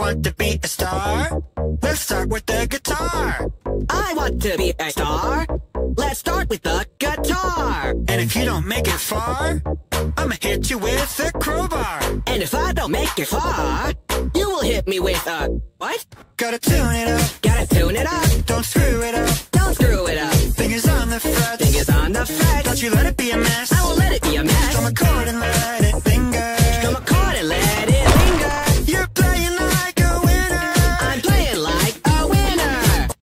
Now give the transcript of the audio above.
want to be a star? Let's start with the guitar. I want to be a star. Let's start with the guitar. And if you don't make it far, I'ma hit you with a crowbar. And if I don't make it far, you will hit me with a... what? Gotta tune it up. Gotta tune it up. Don't screw it up.